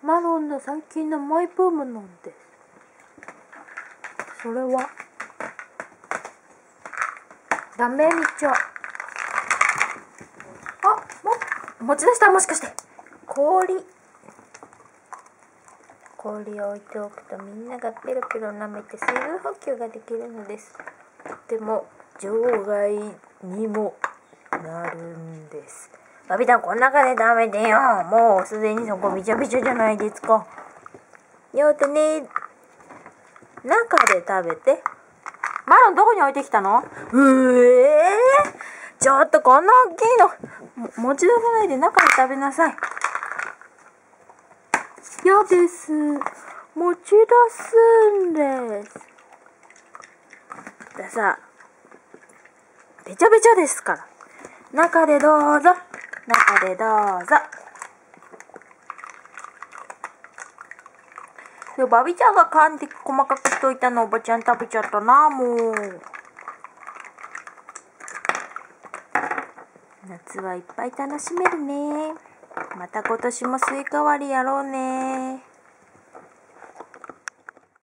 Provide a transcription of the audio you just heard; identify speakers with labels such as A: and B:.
A: マロンの最近のマイブームなんです。それはダメみちゃ。持ち出した。もしかして氷を置いておくとみんながペロペロ舐めて水分補給ができるのです。とても場外にもなるんです。バビタン、この中で食べてよ。もうすでにそこびちゃびちゃじゃないですか。よとね、中で食べて。マロン、どこに置いてきたの？ちょっとこんな大きいの持ち出さないで中で食べなさい。嫌です。持ち出すんです。ださ、べちゃべちゃですから。中でどうぞ。中でどうぞ。バビちゃんが噛んで細かくしといたのおばちゃん食べちゃったな、もう。夏はいっぱい楽しめるね。また今年もスイカ割りやろうね。